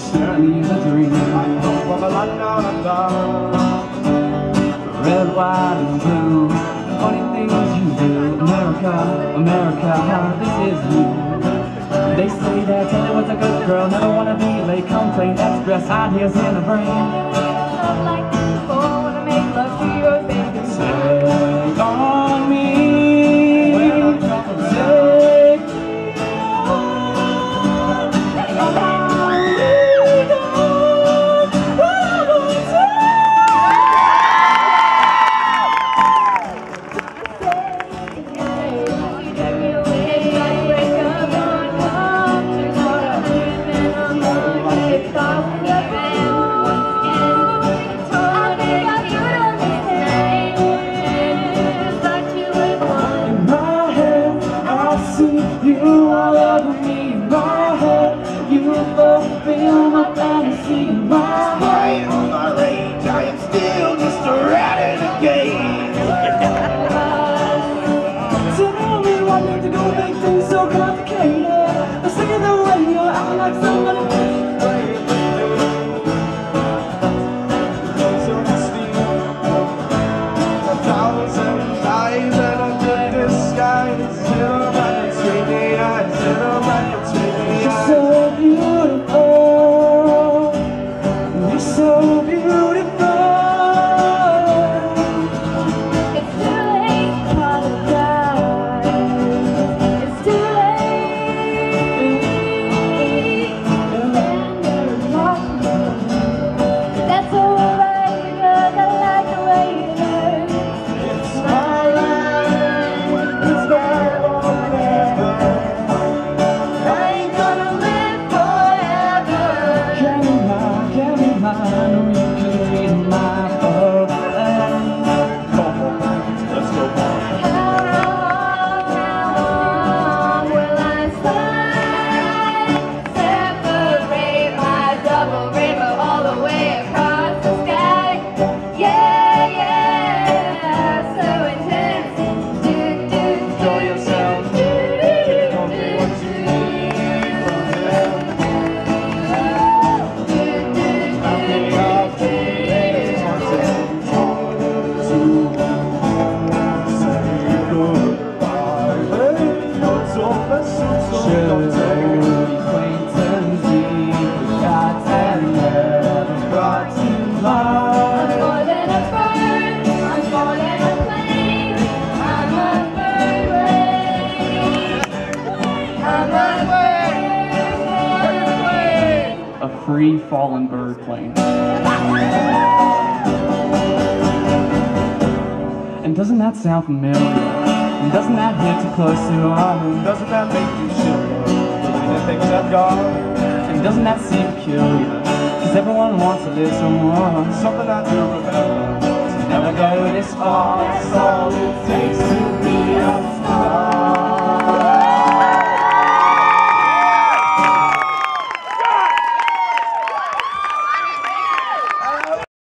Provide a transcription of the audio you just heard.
surely is a dream. Red, white, and blue, the funny things you do. America, America, this is you. They say that Taylor was a good girl, never wanna be late, complain, express ideas in the brain. Love like before, wanna make love to your baby. Take on me, take me on. You all over me, in my head. You fulfill my fantasy in my head. Despite all my rage, I am still just a rat in a game. Tell me why you have to go make things so complicated. I'm sick of the way you're acting like somebody. So mystique, a thousand lies and a good disguise. So beautiful, you're so beautiful. It's too late to apologize. It's too late. And there's nothing. That's alright because I like the way it hurts. It's my life, it's my forever. I ain't gonna live forever. Can be mine, or you can read my book. Let's go on. How long will I slide? Separate my double rainbow all the way across the sky. Yeah, yeah, so intense. Enjoy yourself. Don't be what you need from them. Nothing of today's wanted to say goodbye. Hey, you're so best, so don't take it. Acquaintance we forgot and never brought to I'm mind. more than a bird, I'm more than a plane. I'm a bird plane. I'm a bird plane. A free fallen bird plane. And doesn't that sound familiar? And doesn't that hit too close to home? Doesn't that make you shiver? Believe the things I've got. And doesn't that seem peculiar? Cause everyone wants to live somewhere. Something I do remember. Never go this far, that's all it takes to be a